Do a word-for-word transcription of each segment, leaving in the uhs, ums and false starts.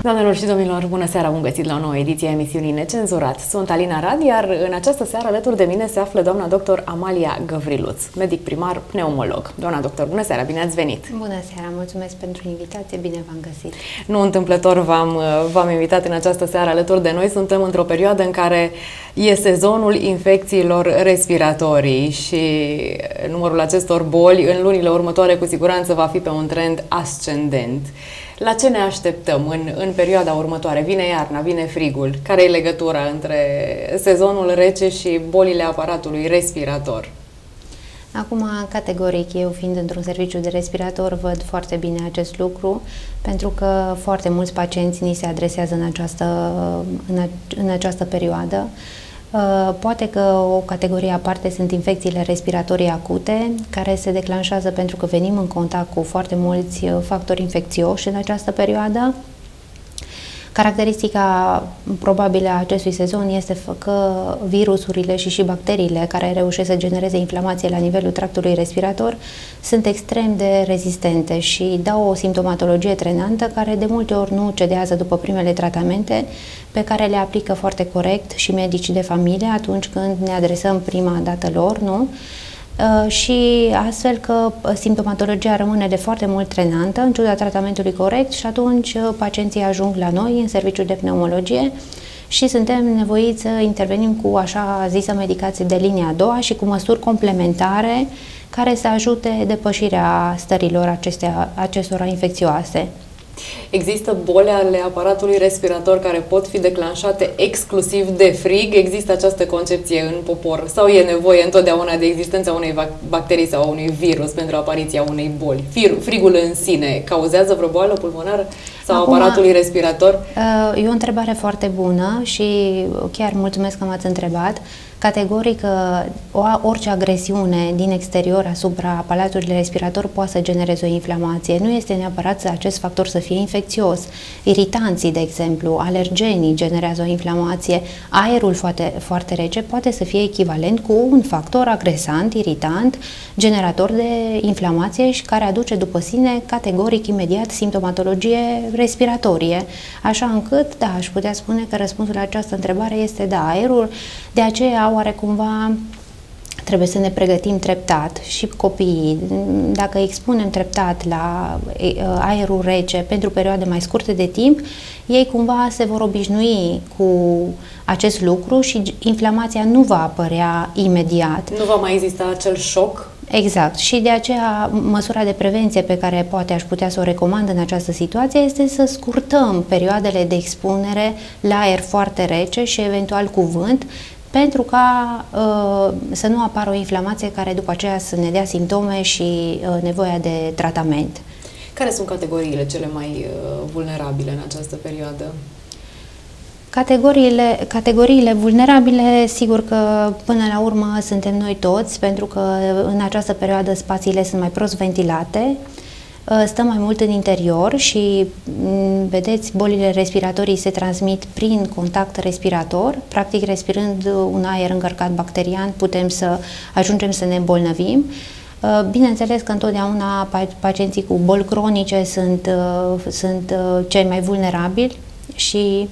Doamnelor și domnilor, bună seara, bun găsit la o nouă ediție a emisiunii Necenzurat. Sunt Alina Rad, iar în această seară alături de mine se află doamna doctor Amalia Gavriluț, medic primar, pneumolog. Doamna doctor, bună seara, bine ați venit! Bună seara, mulțumesc pentru invitație, bine v-am găsit! Nu întâmplător v-am v-am invitat în această seară alături de noi, suntem într-o perioadă în care e sezonul infecțiilor respiratorii și numărul acestor boli în lunile următoare cu siguranță va fi pe un trend ascendent. La ce ne așteptăm în, în perioada următoare? Vine iarna, vine frigul. Care e legătura între sezonul rece și bolile aparatului respirator? Acum, categoric, eu fiind într-un serviciu de respirator, văd foarte bine acest lucru, pentru că foarte mulți pacienți ni se adresează în această, în, a, în această perioadă. Poate că o categorie aparte sunt infecțiile respiratorii acute, care se declanșează pentru că venim în contact cu foarte mulți factori infecțioși în această perioadă. Caracteristica probabilă a acestui sezon este că virusurile și și bacteriile care reușesc să genereze inflamație la nivelul tractului respirator sunt extrem de rezistente și dau o simptomatologie trenantă care de multe ori nu cedează după primele tratamente pe care le aplică foarte corect și medicii de familie atunci când ne adresăm prima dată lor, nu? Și astfel că simptomatologia rămâne de foarte mult trenantă în ciuda tratamentului corect și atunci pacienții ajung la noi în serviciul de pneumologie și suntem nevoiți să intervenim cu așa zisă medicație de linia a doua și cu măsuri complementare care să ajute depășirea stărilor acestea, acestora infecțioase. Există boli ale aparatului respirator care pot fi declanșate exclusiv de frig? Există această concepție în popor? Sau e nevoie întotdeauna de existența unei bacterii sau unui virus pentru apariția unei boli? Frigul în sine cauzează vreo boală pulmonară sau Acum, aparatului respirator? E o întrebare foarte bună și chiar mulțumesc că m-ați întrebat. Categoric, orice agresiune din exterior asupra aparatului respirator poate să genereze o inflamație. Nu este neapărat să acest factor să fie infecțios. Iritanții, de exemplu, alergenii generează o inflamație. Aerul foarte, foarte rece poate să fie echivalent cu un factor agresant, iritant, generator de inflamație și care aduce după sine categoric imediat simptomatologie respiratorie. Așa încât, da, aș putea spune că răspunsul la această întrebare este da, aerul. De aceea, oare cumva trebuie să ne pregătim treptat și copiii, dacă expunem treptat la aerul rece pentru perioade mai scurte de timp, ei cumva se vor obișnui cu acest lucru și inflamația nu va apărea imediat. Nu va mai exista acel șoc? Exact. Și de aceea măsura de prevenție pe care poate aș putea să o recomand în această situație este să scurtăm perioadele de expunere la aer foarte rece și eventual cu vânt, pentru ca uh, să nu apară o inflamație care după aceea să ne dea simptome și uh, nevoia de tratament. Care sunt categoriile cele mai uh, vulnerabile în această perioadă? Categoriile, categoriile vulnerabile, sigur că până la urmă suntem noi toți, pentru că în această perioadă spațiile sunt mai prost ventilate, stăm mai mult în interior și, vedeți, bolile respiratorii se transmit prin contact respirator. Practic, respirând un aer încărcat bacterian, putem să ajungem să ne îmbolnăvim. Bineînțeles că întotdeauna pacienții cu boli cronice sunt, sunt cei mai vulnerabili și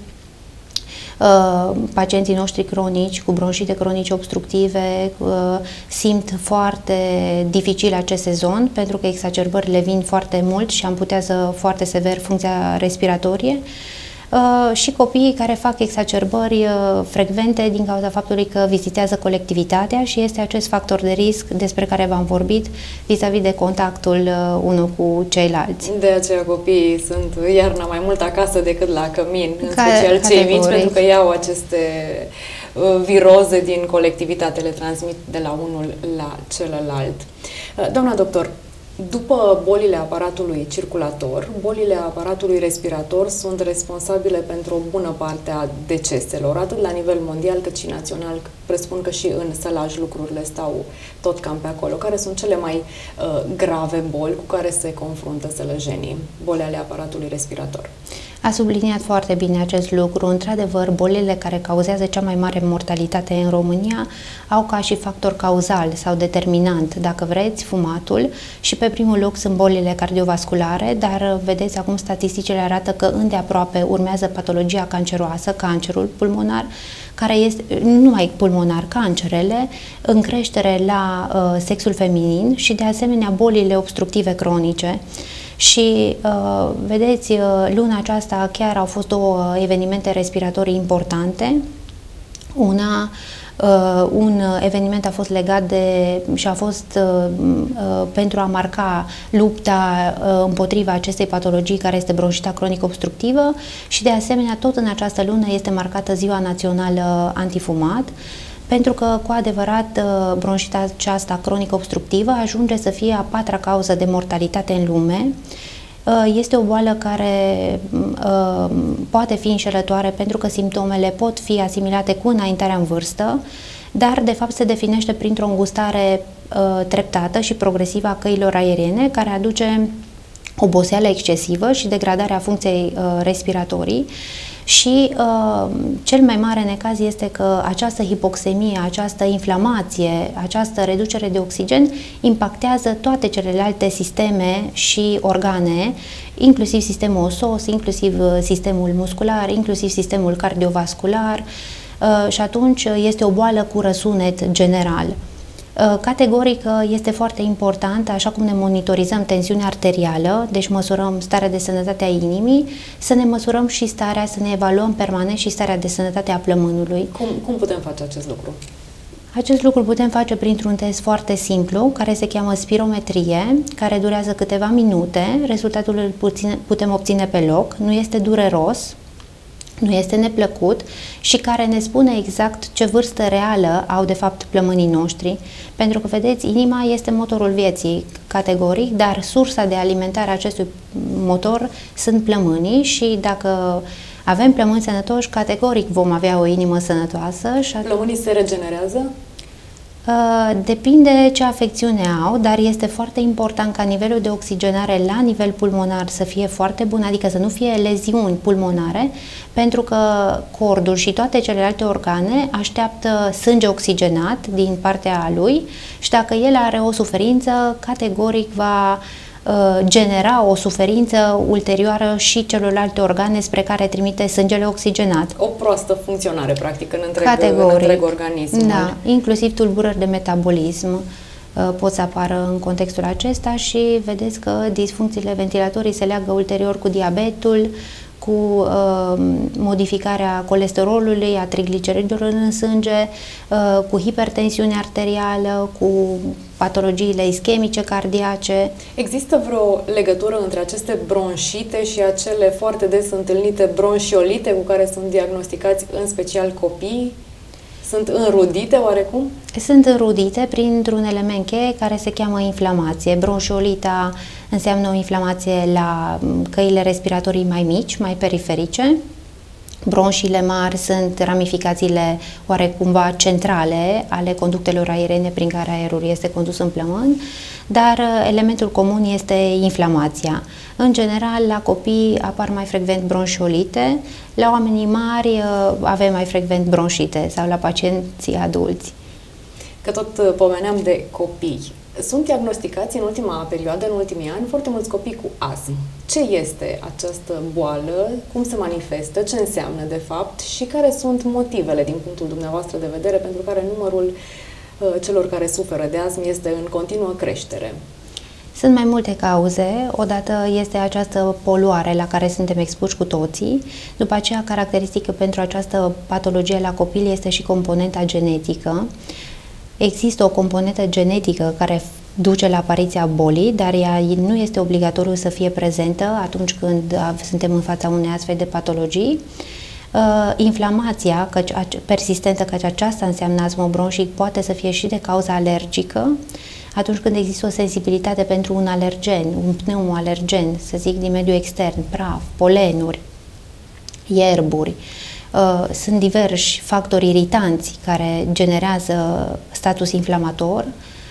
Uh, pacienții noștri cronici, cu bronșite cronice obstructive, uh, simt foarte dificil acest sezon, pentru că exacerbările vin foarte mult și amputează foarte sever funcția respiratorie. Uh, și copiii care fac exacerbări uh, frecvente din cauza faptului că vizitează colectivitatea și este acest factor de risc despre care v-am vorbit vis-a-vis de contactul uh, unul cu ceilalți. De aceea copiii sunt iarna mai mult acasă decât la cămin, în Ca, special cei categoric. mici, pentru că iau aceste uh, viroze din colectivitate, le transmit de la unul la celălalt. Uh, doamna doctor, după bolile aparatului circulator, bolile aparatului respirator sunt responsabile pentru o bună parte a deceselor, atât la nivel mondial cât și național. Presupun că și în sălaj lucrurile stau tot cam pe acolo. Care sunt cele mai uh, grave boli cu care se confruntă sălăjenii, boli ale aparatului respirator? A subliniat foarte bine acest lucru. Într-adevăr, bolile care cauzează cea mai mare mortalitate în România au ca și factor cauzal sau determinant, dacă vreți, fumatul, și pe primul loc sunt bolile cardiovasculare, dar vedeți acum statisticile arată că îndeaproape urmează patologia canceroasă, cancerul pulmonar, care este, nu numai pulmonar, cancerele, în creștere la uh, sexul feminin și de asemenea bolile obstructive cronice. Și uh, vedeți, uh, luna aceasta chiar au fost două evenimente respiratorii importante. Una, uh, un eveniment a fost legat de și a fost uh, uh, pentru a marca lupta uh, împotriva acestei patologii care este bronșita cronic obstructivă și de asemenea tot în această lună este marcată Ziua Națională Antifumat, pentru că, cu adevărat, bronșita aceasta cronic obstructivă ajunge să fie a patra cauză de mortalitate în lume. Este o boală care poate fi înșelătoare pentru că simptomele pot fi asimilate cu înaintarea în vârstă, dar, de fapt, se definește printr-o îngustare treptată și progresivă a căilor aeriene, care aduce oboseală excesivă și degradarea funcției respiratorii. Și uh, cel mai mare necaz este că această hipoxemie, această inflamație, această reducere de oxigen impactează toate celelalte sisteme și organe, inclusiv sistemul osos, inclusiv sistemul muscular, inclusiv sistemul cardiovascular uh, și atunci este o boală cu răsunet general. Categoric este foarte important, așa cum ne monitorizăm tensiunea arterială, deci măsurăm starea de sănătate a inimii, să ne măsurăm și starea, să ne evaluăm permanent și starea de sănătate a plămânului. Cum, cum putem face acest lucru? Acest lucru putem face printr-un test foarte simplu, care se cheamă spirometrie, care durează câteva minute, rezultatul îl putem obține pe loc, nu este dureros, nu este neplăcut și care ne spune exact ce vârstă reală au de fapt plămânii noștri, pentru că, vedeți, inima este motorul vieții categoric, dar sursa de alimentare a acestui motor sunt plămânii și dacă avem plămâni sănătoși, categoric vom avea o inimă sănătoasă. Și plămânii se regenerează? Depinde ce afecțiune au, dar este foarte important ca nivelul de oxigenare la nivel pulmonar să fie foarte bun, adică să nu fie leziuni pulmonare, pentru că cordul și toate celelalte organe așteaptă sânge oxigenat din partea lui și dacă el are o suferință, categoric va genera o suferință ulterioară și celorlalte organe spre care trimite sângele oxigenat. O proastă funcționare, practic, în întreg, în întreg organism. Da, inclusiv tulburări de metabolism pot să apară în contextul acesta și vedeți că disfuncțiile ventilatorii se leagă ulterior cu diabetul, cu uh, modificarea colesterolului, a trigliceridelor în sânge, uh, cu hipertensiune arterială, cu patologiile ischemice cardiace. Există vreo legătură între aceste bronșite și acele foarte des întâlnite bronșiolite cu care sunt diagnosticați în special copiii? Sunt înrudite oarecum? Sunt înrudite printr-un element cheie care se cheamă inflamație. Bronșiolita înseamnă o inflamație la căile respiratorii mai mici, mai periferice. Bronșile mari sunt ramificațiile oarecumva centrale ale conductelor aeriene prin care aerul este condus în plămâni, dar elementul comun este inflamația. În general, la copii apar mai frecvent bronșiolite, la oamenii mari avem mai frecvent bronșite sau la pacienții adulți. Că tot pomeneam de copii. Sunt diagnosticați în ultima perioadă, în ultimii ani, foarte mulți copii cu astm. Ce este această boală? Cum se manifestă? Ce înseamnă, de fapt? Și care sunt motivele, din punctul dumneavoastră de vedere, pentru care numărul uh, celor care suferă de astm este în continuă creștere? Sunt mai multe cauze. Odată este această poluare la care suntem expuși cu toții. După aceea, caracteristică pentru această patologie la copil este și componenta genetică. Există o componentă genetică care duce la apariția bolii, dar ea nu este obligatoriu să fie prezentă atunci când suntem în fața unei astfel de patologii. Uh, inflamația căci, persistentă, căci aceasta înseamnă astmă bronșic, poate să fie și de cauza alergică, atunci când există o sensibilitate pentru un alergen, un pneumoalergen, să zic, din mediul extern, praf, polenuri, ierburi. Uh, sunt diversi factori iritanți care generează status inflamator.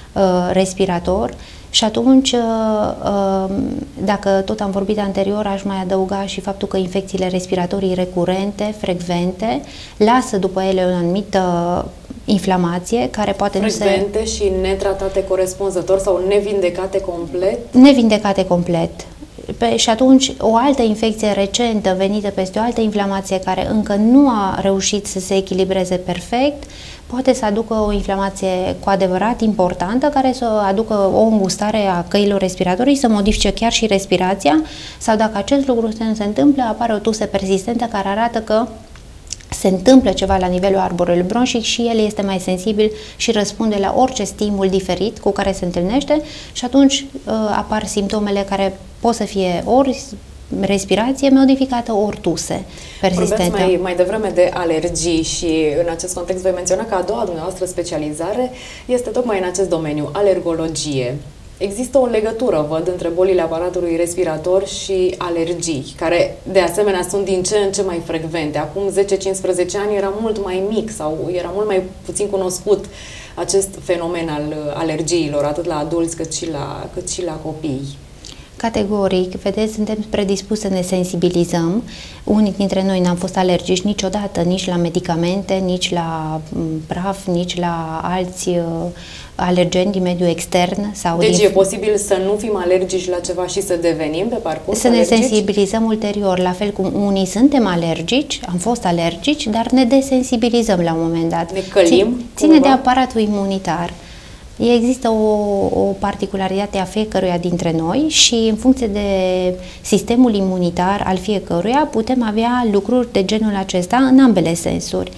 respirator. Și atunci, dacă tot am vorbit anterior, aș mai adăuga și faptul că infecțiile respiratorii recurente, frecvente, lasă după ele o anumită inflamație care poate frecvente nu se... și netratate corespunzător sau nevindecate complet? Nevindecate complet. Pe, și atunci o altă infecție recentă venită peste o altă inflamație care încă nu a reușit să se echilibreze perfect, poate să aducă o inflamație cu adevărat importantă, care să aducă o îngustare a căilor respiratorii, să modifice chiar și respirația, sau dacă acest lucru nu se întâmplă, apare o tuse persistentă care arată că se întâmplă ceva la nivelul arborelui bronșic și el este mai sensibil și răspunde la orice stimul diferit cu care se întâlnește și atunci uh, apar simptomele care pot să fie ori respirație modificată, ori tuse persistentă. Vorbeați mai, mai devreme de alergii și în acest context voi menționa că a doua dumneavoastră specializare este tocmai în acest domeniu, alergologie. Există o legătură, văd, între bolile aparatului respirator și alergii, care de asemenea sunt din ce în ce mai frecvente. Acum zece cincisprezece ani era mult mai mic sau era mult mai puțin cunoscut acest fenomen al alergiilor, atât la adulți cât și la, cât și la copii. Categoric, vedeți, suntem predispuși să ne sensibilizăm. Unii dintre noi n-am fost alergici niciodată, nici la medicamente, nici la praf, nici la alți uh, alergeni din mediul extern. Sau deci din... e posibil să nu fim alergici la ceva și să devenim pe parcurs Să alergici? ne sensibilizăm ulterior, la fel cum unii suntem alergici, am fost alergici, dar ne desensibilizăm la un moment dat. Ne călim? Ține cumva? de aparatul imunitar. Există o, o particularitate a fiecăruia dintre noi și în funcție de sistemul imunitar al fiecăruia putem avea lucruri de genul acesta în ambele sensuri.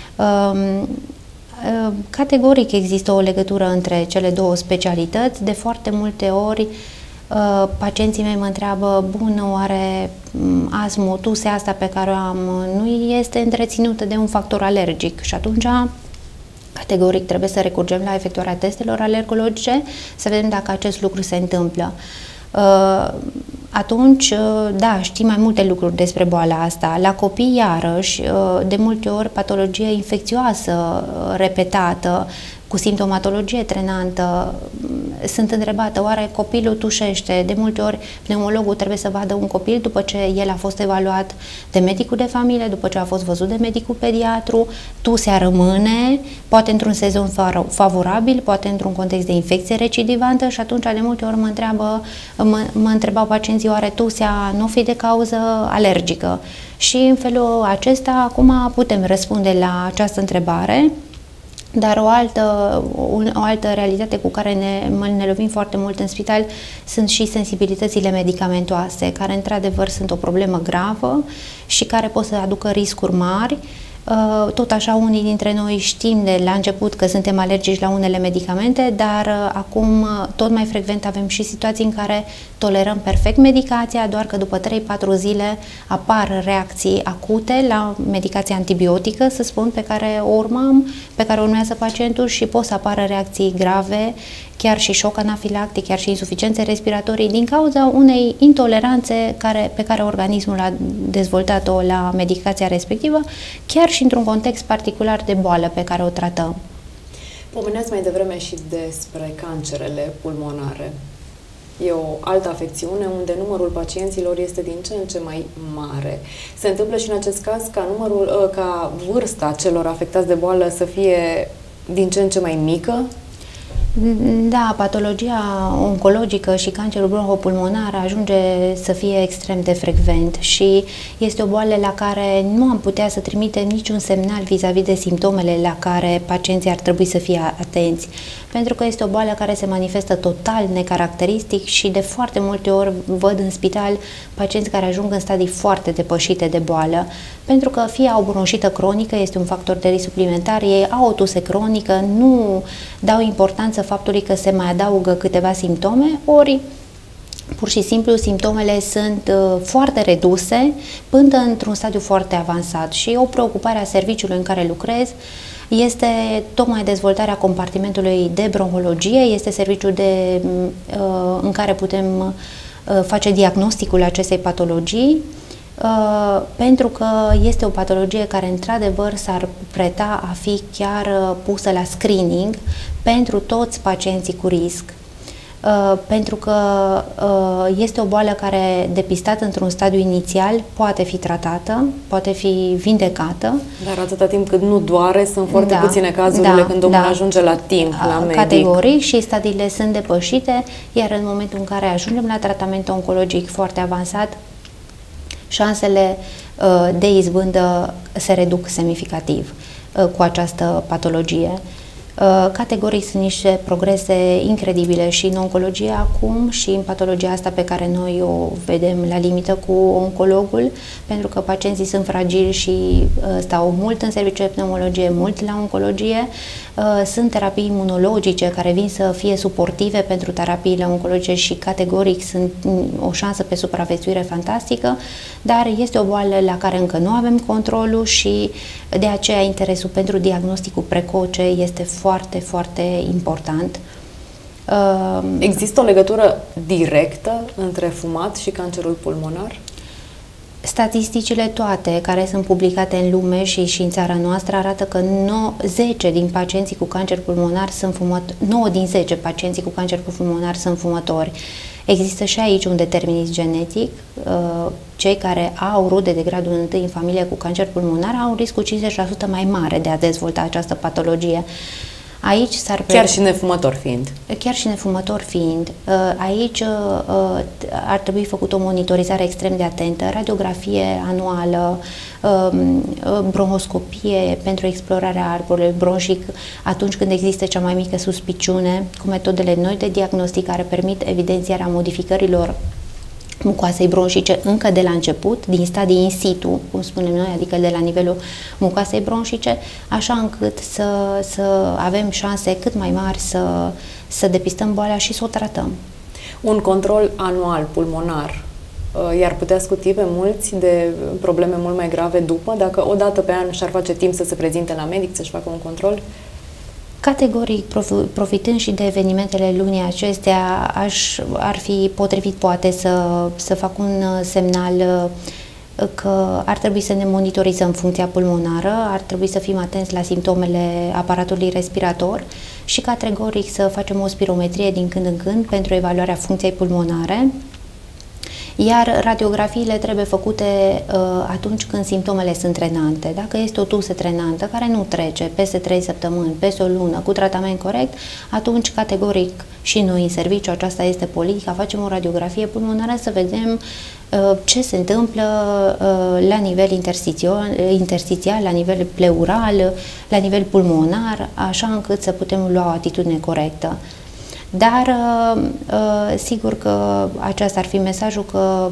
Categoric există o legătură între cele două specialități. De foarte multe ori pacienții mei mă întreabă, bun, oare astmul, tusea asta pe care o am nu este întreținută de un factor alergic? Și atunci categoric trebuie să recurgem la efectuarea testelor alergologice, să vedem dacă acest lucru se întâmplă. Atunci, da, știm mai multe lucruri despre boala asta. La copii, iarăși, de multe ori patologie infecțioasă repetată, cu simptomatologie trenantă, sunt întrebată, oare copilul tușește? De multe ori pneumologul trebuie să vadă un copil după ce el a fost evaluat de medicul de familie, după ce a fost văzut de medicul pediatru, tusea rămâne, poate într-un sezon favorabil, poate într-un context de infecție recidivantă și atunci de multe ori mă întreabă, mă, mă întrebau pacienții, oare tusea nu fi de cauză alergică? Și în felul acesta acum putem răspunde la această întrebare. Dar o altă, o altă realitate cu care ne, ne lovim foarte mult în spital sunt și sensibilitățile medicamentoase, care într-adevăr sunt o problemă gravă și care pot să aducă riscuri mari. Tot așa, unii dintre noi știm de la început că suntem alergici la unele medicamente, dar acum tot mai frecvent avem și situații în care tolerăm perfect medicația, doar că după trei patru zile apar reacții acute la medicația antibiotică, să spun, pe care o urmăm, pe care o urmează pacientul și pot să apară reacții grave, chiar și șoc anafilactic, chiar și insuficiențe respiratorii, din cauza unei intoleranțe care, pe care organismul a dezvoltat-o la medicația respectivă, chiar și într-un context particular de boală pe care o tratăm. Pomeneați mai devreme și despre cancerele pulmonare. E o altă afecțiune unde numărul pacienților este din ce în ce mai mare. Se întâmplă și în acest caz ca, numărul, ca vârsta celor afectați de boală să fie din ce în ce mai mică? Da, patologia oncologică și cancerul bronhopulmonar ajunge să fie extrem de frecvent și este o boală la care nu am putea să trimitem niciun semnal vis-a-vis de simptomele la care pacienții ar trebui să fie atenți, pentru că este o boală care se manifestă total necaracteristic și de foarte multe ori văd în spital pacienți care ajung în stadii foarte depășite de boală, pentru că fie au bronșită cronică, este un factor de risc suplimentar, ei au o tuse cronică, nu dau importanță faptului că se mai adaugă câteva simptome, ori pur și simplu simptomele sunt uh, foarte reduse până într-un stadiu foarte avansat și o preocupare a serviciului în care lucrez este tocmai dezvoltarea compartimentului de bronhologie, este serviciul de, uh, în care putem uh, face diagnosticul acestei patologii Uh, pentru că este o patologie care într-adevăr s-ar preta a fi chiar uh, pusă la screening pentru toți pacienții cu risc. Uh, pentru că uh, este o boală care, depistată într-un stadiu inițial, poate fi tratată, poate fi vindecată. Dar atâta timp cât nu doare, sunt foarte da, puține cazurile da, când omul da. ajunge la timp, la medic. Categoric, și stadiile sunt depășite, iar în momentul în care ajungem la tratament oncologic foarte avansat, șansele uh, de izbândă se reduc semnificativ uh, cu această patologie. Uh, categoric sunt niște progrese incredibile și în oncologie acum și în patologia asta pe care noi o vedem la limită cu oncologul, pentru că pacienții sunt fragili și uh, stau mult în serviciu de pneumologie, mult la oncologie. Uh, sunt terapii imunologice care vin să fie suportive pentru terapiile oncologice și categoric sunt o șansă pe supraviețuire fantastică, dar este o boală la care încă nu avem controlul și de aceea interesul pentru diagnosticul precoce este foarte, foarte important. Uh, Există o legătură directă între fumat și cancerul pulmonar? Statisticile toate care sunt publicate în lume și, și în țara noastră arată că zece din pacienții cu cancer pulmonar sunt fumători, nouă din zece pacienții cu cancer pulmonar sunt fumători. Există și aici un determinism genetic. Cei care au rude de gradul unu în familie cu cancer pulmonar au un risc cu cincizeci la sută mai mare de a dezvolta această patologie. Aici s-ar Chiar și nefumător fiind. Chiar și nefumător fiind. Aici ar trebui făcut o monitorizare extrem de atentă, radiografie anuală, bronhoscopie pentru explorarea arborului bronșic atunci când există cea mai mică suspiciune, cu metodele noi de diagnostic care permit evidențierea modificărilor mucoasei bronșice încă de la început, din stadii in situ, cum spunem noi, adică de la nivelul mucoasei bronșice, așa încât să, să avem șanse cât mai mari să, să depistăm boala și să o tratăm. Un control anual pulmonar i-ar putea scuti pe mulți de probleme mult mai grave după, dacă o dată pe an și-ar face timp să se prezinte la medic, să-și facă un control? Categoric, profitând și de evenimentele lunii acestea, aș, ar fi potrivit poate să, să fac un semnal că ar trebui să ne monitorizăm funcția pulmonară, ar trebui să fim atenți la simptomele aparatului respirator și categoric să facem o spirometrie din când în când pentru evaluarea funcției pulmonare. Iar radiografiile trebuie făcute uh, atunci când simptomele sunt trenante. Dacă este o tuse trenantă care nu trece peste trei săptămâni, peste o lună, cu tratament corect, atunci categoric și noi în serviciu, aceasta este politica, facem o radiografie pulmonară să vedem uh, ce se întâmplă uh, la nivel interstițial, la nivel pleural, la nivel pulmonar, așa încât să putem lua o atitudine corectă. Dar, sigur că aceasta ar fi mesajul că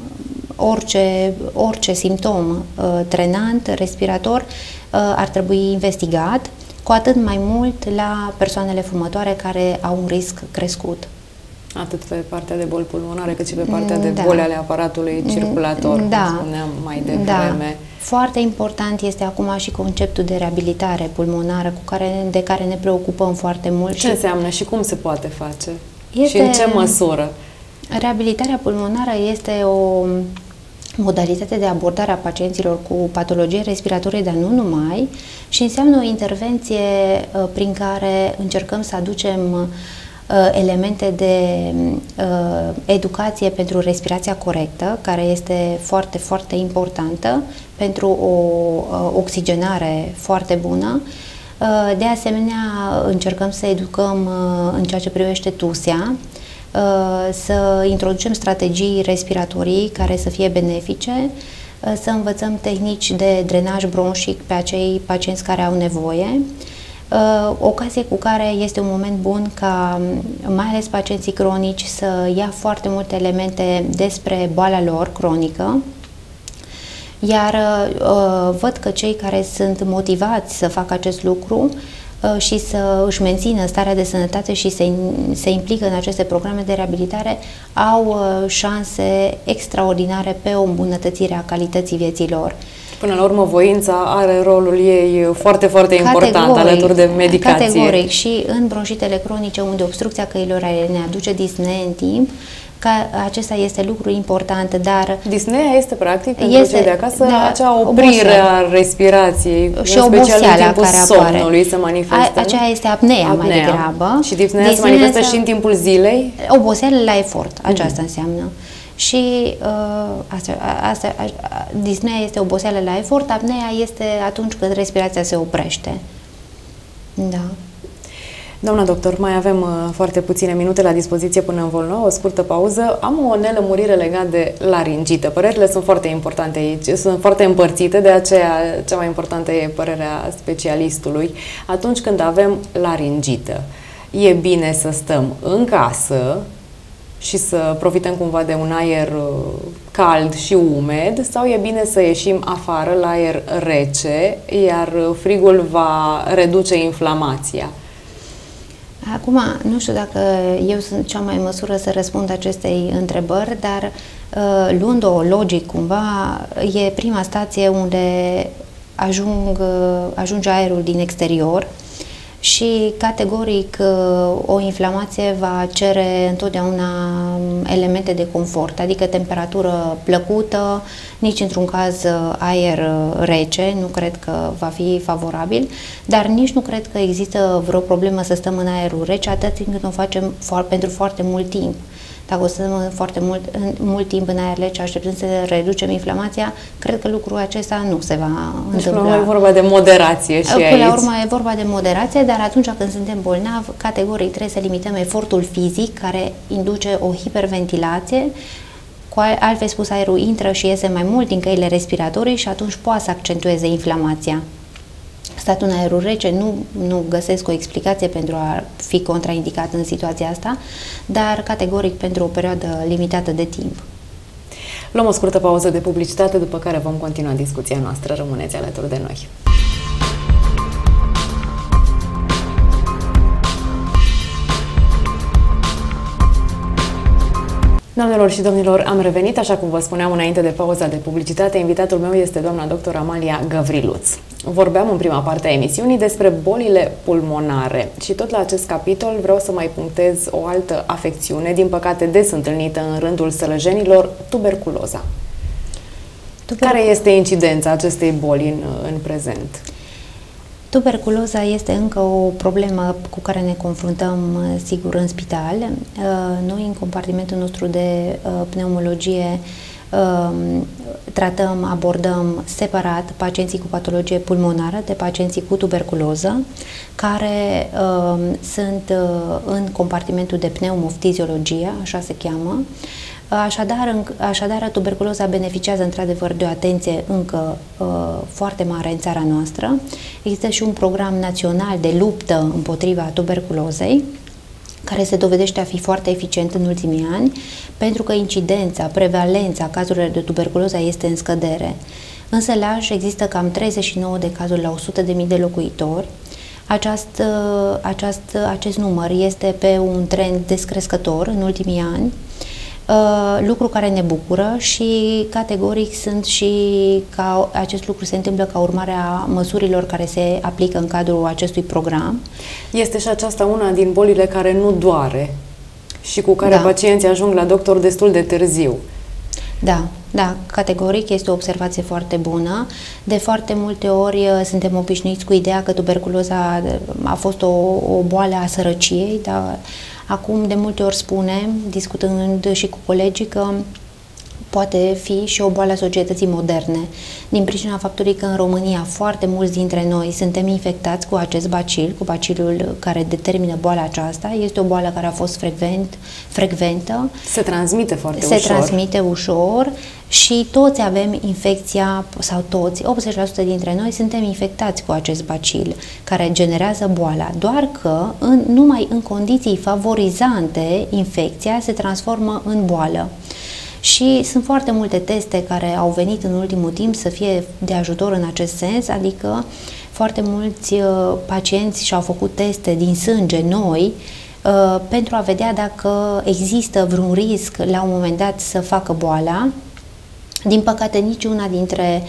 orice, orice simptom trenant, respirator, ar trebui investigat, cu atât mai mult la persoanele fumătoare care au un risc crescut. Atât pe partea de boli pulmonare, cât și pe partea de da. boli ale aparatului circulator, da. cum spuneam mai devreme. Da. Foarte important este acum și conceptul de reabilitare pulmonară, cu care, de care ne preocupăm foarte mult. Ce și înseamnă și cum se poate face? Este, și în ce măsură? Reabilitarea pulmonară este o modalitate de abordare a pacienților cu patologie respiratorie, dar nu numai, și înseamnă o intervenție uh, prin care încercăm să aducem uh, elemente de uh, educație pentru respirația corectă, care este foarte, foarte importantă, pentru o uh, oxigenare foarte bună. Uh, de asemenea, încercăm să educăm uh, în ceea ce privește tusea, să introducem strategii respiratorii care să fie benefice, să învățăm tehnici de drenaj bronșic pe acei pacienți care au nevoie, ocazie cu care este un moment bun ca mai ales pacienții cronici să ia foarte multe elemente despre boala lor cronică, iar văd că cei care sunt motivați să facă acest lucru și să își mențină starea de sănătate și să se implică în aceste programe de reabilitare, au șanse extraordinare pe o îmbunătățire a calității vieții lor. Până la urmă, voința are rolul ei foarte, foarte important categoric, alături de medicație. Categoric. Și în bronșitele cronice, unde obstrucția căilor aeriene aduce disnee în timp, că acesta este lucru important, dar... Disneea este practic pentru este, cei de acasă da, acea oprire oboseală. a respirației, și în special în timpul care somnului apare. se manifestă. A, aceea este apnea, apnea mai degrabă. Și disneea se manifestă și în timpul zilei? Oboseală la efort, aceasta mm-hmm. înseamnă. Și uh, asta, asta, a, disneea este oboseală la efort, apnea este atunci când respirația se oprește. Da. Doamna doctor, mai avem uh, foarte puține minute la dispoziție până în volno, o scurtă pauză. Am o nelămurire legată de laringită. Părerile sunt foarte importante aici, sunt foarte împărțite, de aceea cea mai importantă e părerea specialistului. Atunci când avem laringită, e bine să stăm în casă și să profităm cumva de un aer cald și umed, sau e bine să ieșim afară la aer rece, iar frigul va reduce inflamația? Acum, nu știu dacă eu sunt cea mai în măsură să răspund acestei întrebări, dar luând-o logic cumva, e prima stație unde ajung, ajunge aerul din exterior și categoric o inflamație va cere întotdeauna elemente de confort, adică temperatură plăcută, nici într-un caz aer rece, nu cred că va fi favorabil, dar nici nu cred că există vreo problemă să stăm în aerul rece atât timp cât o facem pentru foarte mult timp. Dacă o să stăm foarte mult, mult timp în aer rece așteptând să reducem inflamația, cred că lucrul acesta nu se va deci, întâmpla. Deci, e vorba de moderație și Până aici. la urmă e vorba de moderație, dar atunci când suntem bolnavi, categoric trebuie să limităm efortul fizic care induce o hiperventilație. Cu altfel spus, aerul intră și iese mai mult din căile respiratorii și atunci poate să accentueze inflamația. Statul în aerul rece, nu, nu găsesc o explicație pentru a fi contraindicat în situația asta, dar categoric pentru o perioadă limitată de timp. Luăm o scurtă pauză de publicitate, după care vom continua discuția noastră. Rămâneți alături de noi. Doamnelor și domnilor, am revenit, așa cum vă spuneam înainte de pauza de publicitate. Invitatul meu este doamna doctor Amalia Gavriluț. Vorbeam în prima parte a emisiunii despre bolile pulmonare și tot la acest capitol vreau să mai punctez o altă afecțiune, din păcate des întâlnită în rândul sălăjenilor, tuberculoza. Tuberc... Care este incidența acestei boli în, în prezent? Tuberculoza este încă o problemă cu care ne confruntăm, sigur, în spital. Noi, în compartimentul nostru de pneumologie, tratăm, abordăm separat pacienții cu patologie pulmonară de pacienții cu tuberculoză, care sunt în compartimentul de pneumofiziologie, așa se cheamă. Așadar, așadar, tuberculoza beneficiază într-adevăr de o atenție încă uh, foarte mare în țara noastră. Există și un program național de luptă împotriva tuberculozei, care se dovedește a fi foarte eficient în ultimii ani, pentru că incidența, prevalența cazurilor de tuberculoză este în scădere. În Sălaj există cam treizeci și nouă de cazuri la o sută de mii de locuitori. Aceast, aceast, acest număr este pe un trend descrescător în ultimii ani. Uh, lucru care ne bucură și categoric sunt și ca acest lucru se întâmplă ca urmare a măsurilor care se aplică în cadrul acestui program. Este și aceasta una din bolile care nu doare și cu care da. pacienții ajung la doctor destul de târziu. Da, da, categoric este o observație foarte bună. De foarte multe ori suntem obișnuiți cu ideea că tuberculoza a fost o, o boală a sărăciei, dar acum de multe ori spunem, discutând și cu colegii, că poate fi și o boală a societății moderne, din pricina faptului că în România foarte mulți dintre noi suntem infectați cu acest bacil, cu bacilul care determină boala aceasta. Este o boală care a fost frecvent, frecventă. Se transmite foarte se ușor. Se transmite ușor și toți avem infecția, sau toți, optzeci la sută dintre noi suntem infectați cu acest bacil care generează boala, doar că în, numai în condiții favorizante infecția se transformă în boală. Și sunt foarte multe teste care au venit în ultimul timp să fie de ajutor în acest sens, adică foarte mulți uh, pacienți și-au făcut teste din sânge noi uh, pentru a vedea dacă există vreun risc la un moment dat să facă boala. Din păcate, niciuna dintre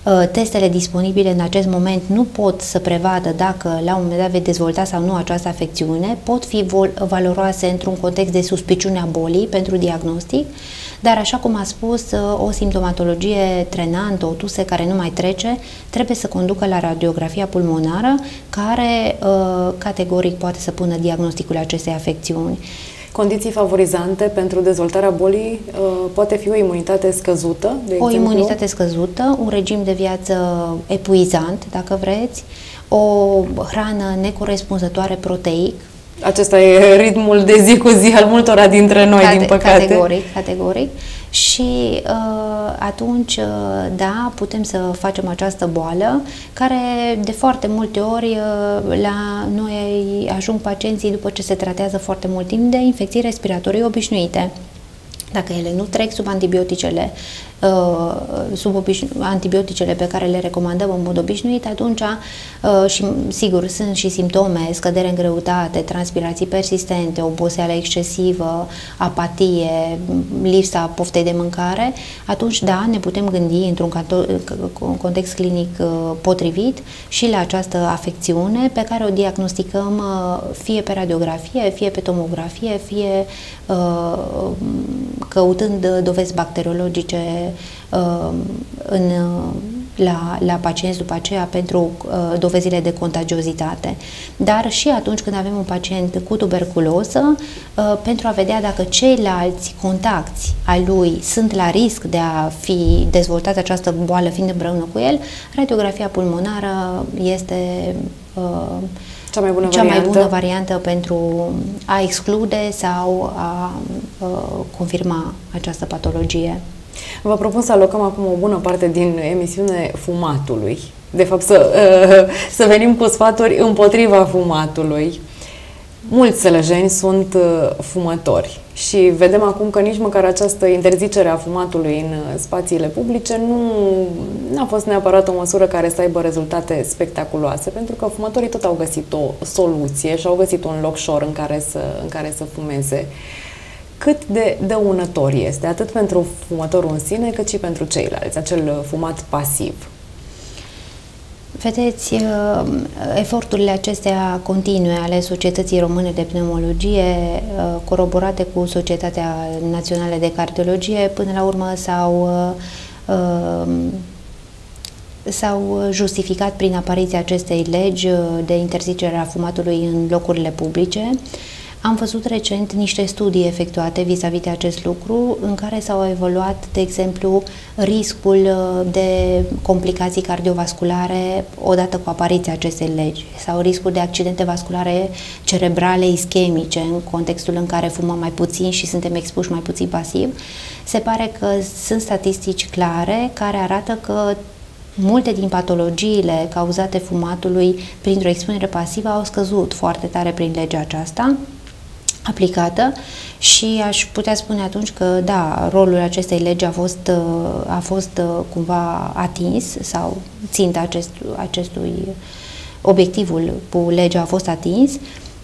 Testele disponibile în acest moment nu pot să prevadă dacă la un moment dat vei dezvolta sau nu această afecțiune, pot fi valoroase într-un context de suspiciune a bolii pentru diagnostic, dar așa cum a spus, o simptomatologie trenantă, o tuse care nu mai trece, trebuie să conducă la radiografia pulmonară, care categoric poate să pună diagnosticul acestei afecțiuni. Condiții favorizante pentru dezvoltarea bolii poate fi o imunitate scăzută, de exemplu? O imunitate scăzută, un regim de viață epuizant, dacă vreți, o hrană necorespunzătoare proteic. Acesta e ritmul de zi cu zi al multora dintre noi, Cate din păcate. Categoric, categoric. Și uh, atunci, uh, da, putem să facem această boală, care de foarte multe ori uh, la noi ajung pacienții după ce se tratează foarte mult timp de infecții respiratorii obișnuite. Dacă ele nu trec sub antibioticele, uh, sub antibioticele pe care le recomandăm în mod obișnuit, atunci, uh, și sigur, sunt și simptome, scădere în greutate, transpirații persistente, oboseală excesivă, apatie, lipsa poftei de mâncare, atunci, da, ne putem gândi într-un context clinic uh, potrivit și la această afecțiune pe care o diagnosticăm uh, fie pe radiografie, fie pe tomografie, fie uh, căutând dovezi bacteriologice uh, în, la, la pacienți după aceea pentru uh, dovezile de contagiozitate. Dar și atunci când avem un pacient cu tuberculoză, uh, pentru a vedea dacă ceilalți contacti ai lui sunt la risc de a fi dezvoltat această boală fiind împreună cu el, radiografia pulmonară este uh, Cea mai bună cea variantă. mai bună variantă pentru a exclude sau a uh, confirma această patologie. Vă propun să alocăm acum o bună parte din emisiune fumatului. De fapt, să, uh, să venim cu sfaturi împotriva fumatului. Mulți sălăjeni sunt uh, fumători și vedem acum că nici măcar această interzicere a fumatului în spațiile publice nu a fost neapărat o măsură care să aibă rezultate spectaculoase, pentru că fumătorii tot au găsit o soluție și au găsit un loc șor în care să, în care să fumeze. Cât de dăunător este, atât pentru fumătorul în sine, cât și pentru ceilalți, acel fumat pasiv? Vedeți, eforturile acestea continue ale Societății Române de Pneumologie, coroborate cu Societatea Națională de Cardiologie, până la urmă s-au s-au justificat prin apariția acestei legi de interzicere a fumatului în locurile publice. Am văzut recent niște studii efectuate vis-a-vis de acest lucru, în care s-au evaluat, de exemplu, riscul de complicații cardiovasculare odată cu apariția acestei legi sau riscul de accidente vasculare cerebrale ischemice în contextul în care fumăm mai puțin și suntem expuși mai puțin pasiv. Se pare că sunt statistici clare care arată că multe din patologiile cauzate fumatului printr-o expunere pasivă au scăzut foarte tare prin legea aceasta aplicată și aș putea spune atunci că, da, rolul acestei legi a fost, a fost cumva atins sau ținta acest, acestui obiectivul cu legea a fost atins,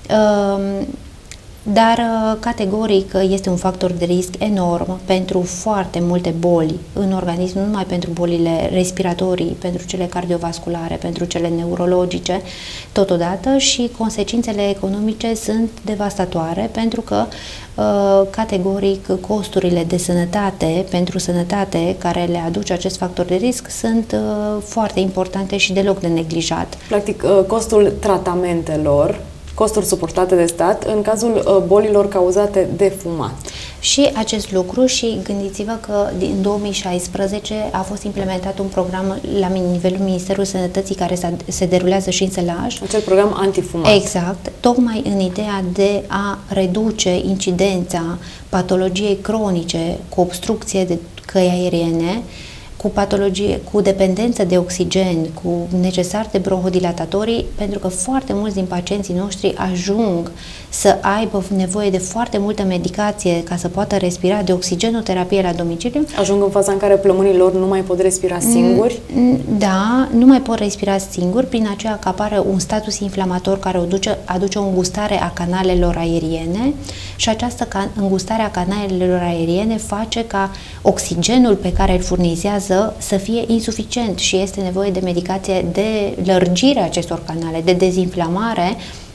dar categoric este un factor de risc enorm pentru foarte multe boli în organism, nu numai pentru bolile respiratorii, pentru cele cardiovasculare, pentru cele neurologice, totodată, și consecințele economice sunt devastatoare pentru că categoric costurile de sănătate pentru sănătate care le aduce acest factor de risc sunt foarte importante și deloc de neglijat. Practic, costul tratamentelor, costuri suportate de stat în cazul bolilor cauzate de fumat. Și acest lucru, și gândiți-vă că din două mii șaisprezece a fost implementat un program la nivelul Ministerului Sănătății care se derulează și în Sălaj. Acel program antifumat. Exact, tocmai în ideea de a reduce incidența patologiei cronice cu obstrucție de căi aeriene, cu patologie, cu dependență de oxigen, cu necesar de bronhodilatatori, pentru că foarte mulți din pacienții noștri ajung să aibă nevoie de foarte multă medicație ca să poată respira, de oxigenoterapie la domiciliu. Ajung în faza în care plămânii lor nu mai pot respira singuri? Da, nu mai pot respira singuri, prin aceea că apare un status inflamator care aduce, aduce o îngustare a canalelor aeriene și această îngustare a canalelor aeriene face ca oxigenul pe care îl furnizează să, să fie insuficient și este nevoie de medicație de lărgire a acestor canale, de dezinflamare.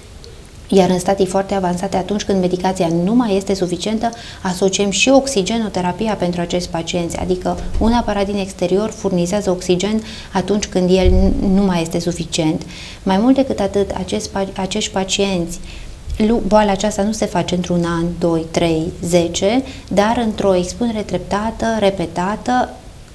Iar în stadii foarte avansate, atunci când medicația nu mai este suficientă, asociem și oxigenoterapia pentru acești pacienți, adică un aparat din exterior furnizează oxigen atunci când el nu mai este suficient. Mai mult decât atât, acest, acești pacienți, boala aceasta nu se face într-un an, doi, trei, zece, dar într-o expunere treptată, repetată,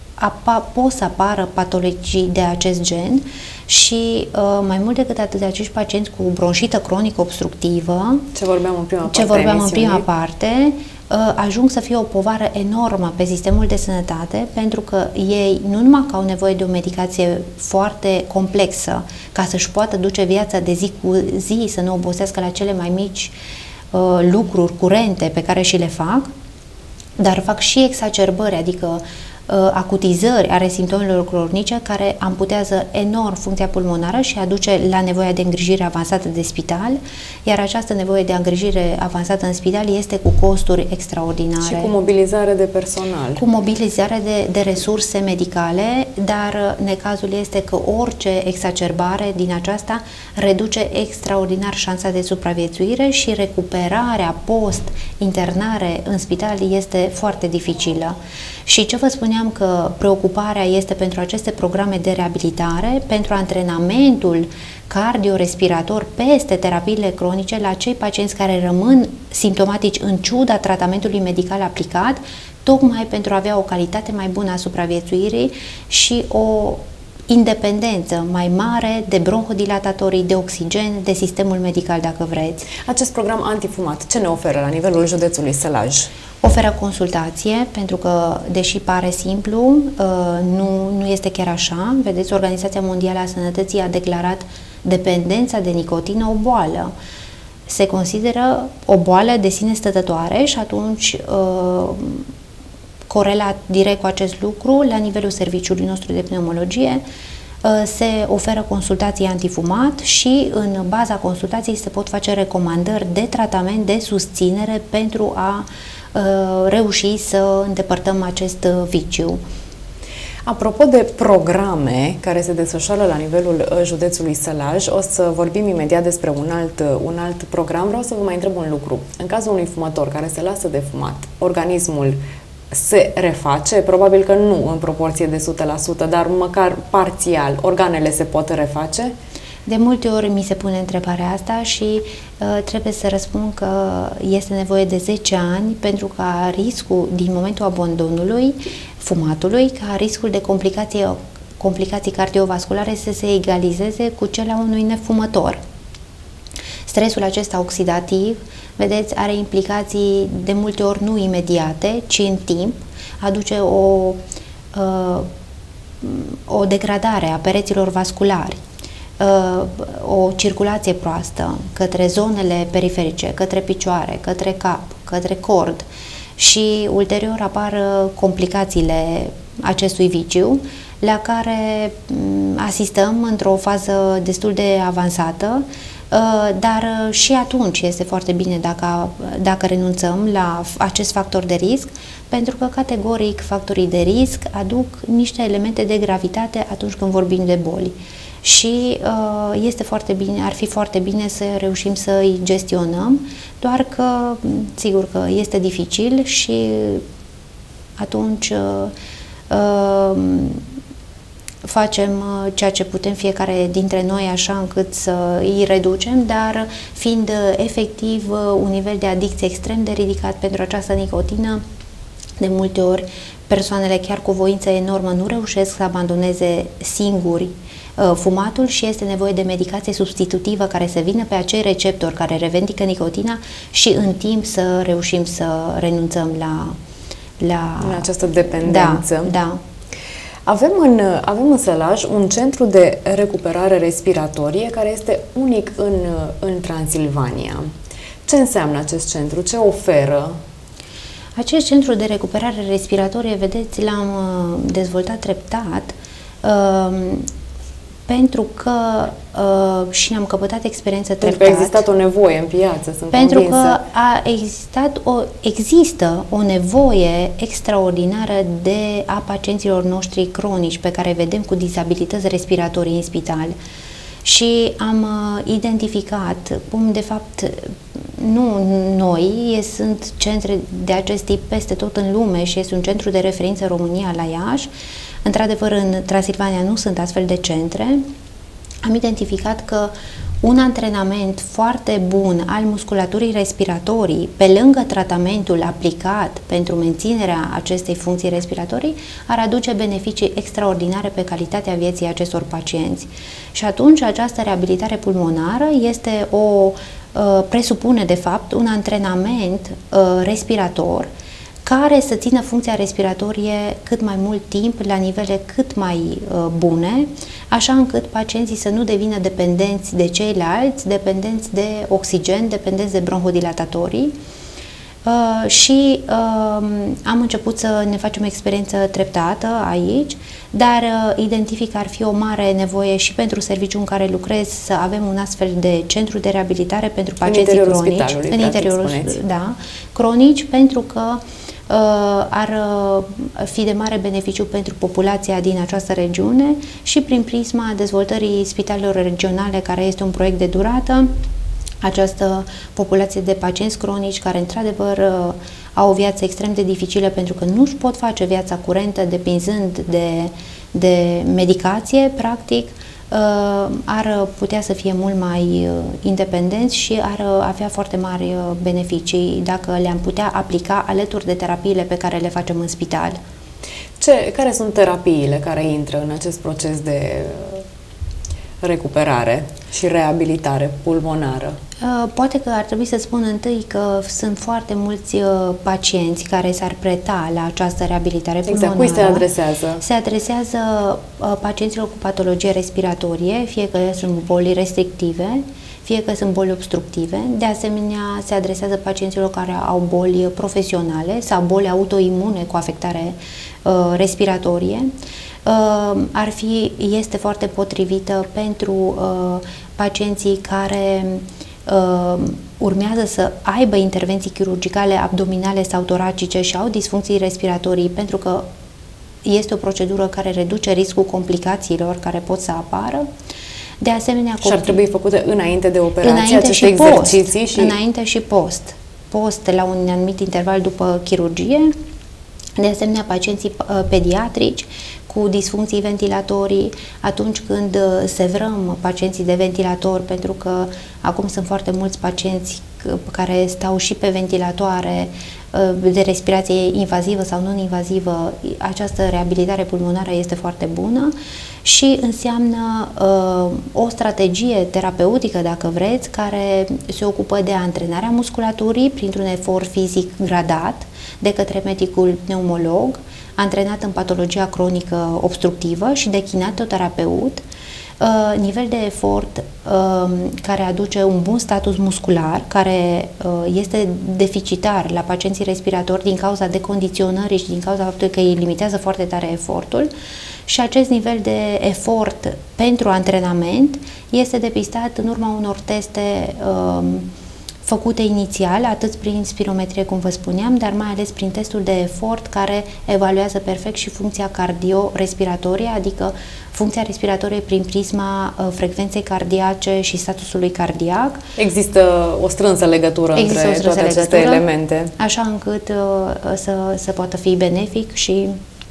apa, pot să apară patologii de acest gen și uh, mai mult decât atât, acești pacienți cu bronșită cronică obstructivă, ce vorbeam în prima parte, ce vorbeam în prima parte uh, ajung să fie o povară enormă pe sistemul de sănătate, pentru că ei nu numai că au nevoie de o medicație foarte complexă ca să-și poată duce viața de zi cu zi, să nu obosească la cele mai mici uh, lucruri curente pe care și le fac, dar fac și exacerbări, adică acutizări ale simptomelor cronice care amputează enorm funcția pulmonară și aduce la nevoia de îngrijire avansată de spital, iar această nevoie de îngrijire avansată în spital este cu costuri extraordinare. Și cu mobilizare de personal. Cu mobilizare de, de resurse medicale, dar necazul este că orice exacerbare din aceasta reduce extraordinar șansa de supraviețuire și recuperarea post-internare în spital este foarte dificilă. Și ce vă spuneam, că preocuparea este pentru aceste programe de reabilitare, pentru antrenamentul cardiorespirator peste terapiile cronice la cei pacienți care rămân simptomatici în ciuda tratamentului medical aplicat, tocmai pentru a avea o calitate mai bună a supraviețuirii și o independență mai mare de bronhodilatatorii, de oxigen, de sistemul medical, dacă vreți. Acest program antifumat, ce ne oferă la nivelul județului Sălaj? Oferă consultație, pentru că, deși pare simplu, nu, nu este chiar așa. Vedeți, Organizația Mondială a Sănătății a declarat dependența de nicotină o boală. Se consideră o boală de sine stătătoare și atunci, corelat direct cu acest lucru, la nivelul serviciului nostru de pneumologie, se oferă consultații antifumat și în baza consultației se pot face recomandări de tratament, de susținere pentru a reuși să îndepărtăm acest viciu. Apropo de programe care se desfășoară la nivelul județului Sălaj, o să vorbim imediat despre un alt, un alt program. Vreau să vă mai întreb un lucru. În cazul unui fumător care se lasă de fumat, organismul se reface? Probabil că nu în proporție de o sută la sută, dar măcar parțial. Organele se pot reface? De multe ori mi se pune întrebarea asta și uh, trebuie să răspund că este nevoie de zece ani pentru ca riscul din momentul abandonului fumatului, ca riscul de complicații, complicații cardiovasculare să se egalizeze cu cel a unui nefumător. Stresul acesta oxidativ, vedeți, are implicații de multe ori nu imediate, ci în timp, aduce o, uh, o degradare a pereților vasculari, o circulație proastă către zonele periferice, către picioare, către cap, către cord și ulterior apar complicațiile acestui viciu la care asistăm într-o fază destul de avansată, dar și atunci este foarte bine dacă, dacă renunțăm la acest factor de risc, pentru că categoric factorii de risc aduc niște elemente de gravitate atunci când vorbim de boli. Și uh, este foarte bine, ar fi foarte bine să reușim să îi gestionăm, doar că, sigur că este dificil și atunci uh, uh, facem ceea ce putem fiecare dintre noi așa încât să îi reducem, dar fiind efectiv un nivel de adicție extrem de ridicat pentru această nicotină, de multe ori persoanele chiar cu voință enormă nu reușesc să abandoneze singuri fumatul și este nevoie de medicație substitutivă care să vină pe acei receptori care revendică nicotina și în timp să reușim să renunțăm la, la... în această dependență. Da, da. Avem în, avem în Sălaj un centru de recuperare respiratorie care este unic în, în Transilvania. Ce înseamnă acest centru? Ce oferă? Acest centru de recuperare respiratorie, vedeți, l-am dezvoltat treptat. Pentru că uh, și am căpătat experiență treptat. Pentru că a existat o nevoie în piață, sunt Pentru convinsă. că a existat o, există o nevoie extraordinară de a pacienților noștri cronici pe care vedem cu dizabilități respiratorii în spital. Și am uh, identificat cum, de fapt, nu noi, sunt centre de acest tip peste tot în lume și este un centru de referință în România, la Iași. Într-adevăr, în Transilvania nu sunt astfel de centre. Am identificat că un antrenament foarte bun al musculaturii respiratorii, pe lângă tratamentul aplicat pentru menținerea acestei funcții respiratorii, ar aduce beneficii extraordinare pe calitatea vieții acestor pacienți. Și atunci această reabilitare pulmonară este o, presupune de fapt un antrenament respirator care să țină funcția respiratorie cât mai mult timp, la nivele cât mai uh, bune, așa încât pacienții să nu devină dependenți de ceilalți, dependenți de oxigen, dependenți de bronhodilatorii. Uh, și uh, am început să ne facem experiență treptată aici, dar uh, identific că ar fi o mare nevoie și pentru serviciul în care lucrez să avem un astfel de centru de reabilitare pentru pacienții cronici, în interiorul, da, cronici, pentru că Uh, ar uh, fi de mare beneficiu pentru populația din această regiune și prin prisma dezvoltării spitalelor regionale, care este un proiect de durată, această populație de pacienți cronici care într-adevăr uh, au o viață extrem de dificilă pentru că nu își pot face viața curentă depinzând de, de medicație, practic, ar putea să fie mult mai independenți și ar avea foarte mari beneficii dacă le-am putea aplica alături de terapiile pe care le facem în spital. Ce, care sunt terapiile care intră în acest proces de recuperare și reabilitare pulmonară? Poate că ar trebui să spun întâi că sunt foarte mulți pacienți care s-ar preta la această reabilitare pulmonară. Exact, cui se adresează? Se adresează pacienților cu patologie respiratorie, fie că sunt boli restrictive, fie că sunt boli obstructive. De asemenea, se adresează pacienților care au boli profesionale sau boli autoimune cu afectare uh, respiratorie. Uh, ar fi, este foarte potrivită pentru uh, pacienții care uh, urmează să aibă intervenții chirurgicale abdominale sau toracice și au disfuncții respiratorii, pentru că este o procedură care reduce riscul complicațiilor care pot să apară. De asemenea, și ar trebui făcute înainte de operație înainte aceste și exerciții? Post, și... Înainte și post. Post la un anumit interval după chirurgie. De asemenea, pacienții pediatrici cu disfuncții ventilatorii, atunci când sevrăm pacienții de ventilator, pentru că acum sunt foarte mulți pacienți care stau și pe ventilatoare de respirație invazivă sau non-invazivă, această reabilitare pulmonară este foarte bună și înseamnă uh, o strategie terapeutică, dacă vreți, care se ocupă de antrenarea musculaturii printr-un efort fizic gradat de către medicul pneumolog, antrenat în patologia cronică obstructivă și de kinetoterapeut, uh, nivel de efort uh, care aduce un bun status muscular, care uh, este deficitar la pacienții respiratori din cauza decondiționării și din cauza faptului că îi limitează foarte tare efortul. Și acest nivel de efort pentru antrenament este depistat în urma unor teste uh, făcute inițial, atât prin spirometrie, cum vă spuneam, dar mai ales prin testul de efort care evaluează perfect și funcția cardio-respiratorie, adică funcția respiratorie prin prisma uh, frecvenței cardiace și statusului cardiac. Există o strânsă legătură Există între o strânsă toate aceste legătură, elemente. așa încât uh, să, să poată fi benefic și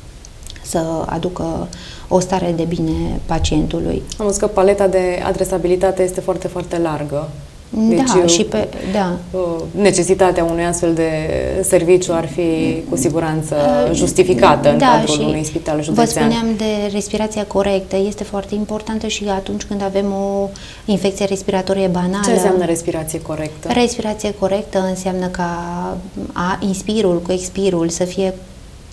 să aducă o stare de bine pacientului. Am văzut că paleta de adresabilitate este foarte, foarte largă. Deci, da, și pe, da. necesitatea unui astfel de serviciu ar fi cu siguranță justificată în da, cadrul unui spital județean. Vă spuneam de respirația corectă, este foarte importantă și atunci când avem o infecție respiratorie banală. Ce înseamnă respirație corectă? Respirație corectă înseamnă ca a, inspirul cu expirul să fie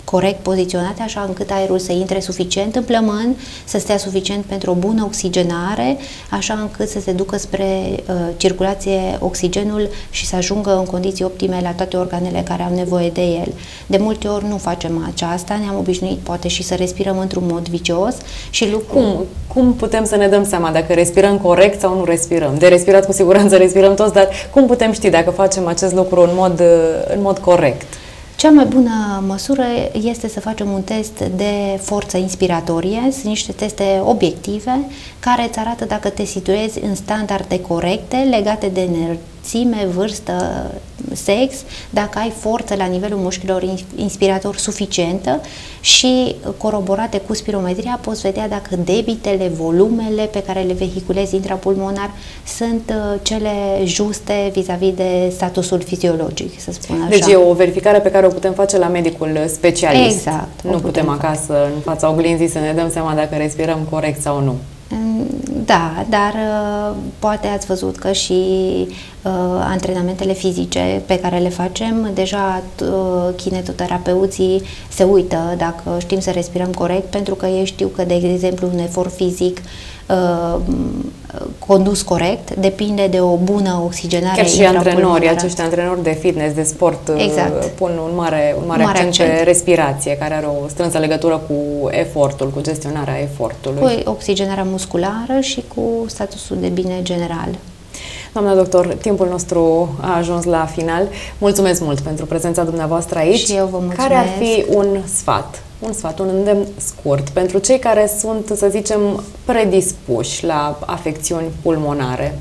corect poziționate, așa încât aerul să intre suficient în plămân, să stea suficient pentru o bună oxigenare, așa încât să se ducă spre uh, circulație oxigenul și să ajungă în condiții optime la toate organele care au nevoie de el. De multe ori nu facem aceasta, ne-am obișnuit poate și să respirăm într-un mod vicios și lucru... Cum, cum putem să ne dăm seama dacă respirăm corect sau nu respirăm? De respirat cu siguranță respirăm toți, dar cum putem ști dacă facem acest lucru în mod, în mod corect? Cea mai bună măsură este să facem un test de forță inspiratorie. Sunt niște teste obiective care îți arată dacă te situezi în standarde corecte legate de înălțime, vârstă, sex, dacă ai forță la nivelul mușchilor inspiratori suficientă și coroborate cu spirometria poți vedea dacă debitele, volumele pe care le vehiculezi intrapulmonar sunt cele juste vis-a-vis -vis de statusul fiziologic, să spun așa. Deci e o verificare pe care o putem face la medicul specialist. Exact. Nu putem acasă, în fața oglinzii, să ne dăm seama dacă respirăm corect sau nu. Da, dar uh, poate ați văzut că și uh, antrenamentele fizice pe care le facem, deja uh, kinetoterapeuții se uită dacă știm să respirăm corect, pentru că ei știu că, de exemplu, un efort fizic uh, condus corect depinde de o bună oxigenare. Chiar și antrenorii, acești antrenori de fitness, de sport, exact. pun un mare, un mare, mare accent, accent pe respirație, care are o strânsă legătură cu efortul, cu gestionarea efortului. Cu oxigenarea musculară și cu statusul de bine general. Doamna doctor, timpul nostru a ajuns la final. Mulțumesc mult pentru prezența dumneavoastră aici. Și eu vă mulțumesc. Care ar fi un sfat, un sfat, un îndemn scurt pentru cei care sunt, să zicem, predispuși la afecțiuni pulmonare?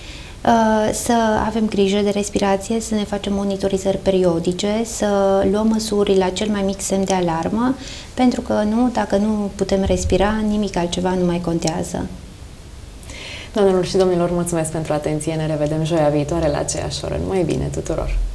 Să avem grijă de respirație, să ne facem monitorizări periodice, să luăm măsuri la cel mai mic semn de alarmă, pentru că nu, dacă nu putem respira, nimic altceva nu mai contează. Doamnelor și domnilor, mulțumesc pentru atenție. Ne revedem joia viitoare la aceeași oră. Numai bine tuturor!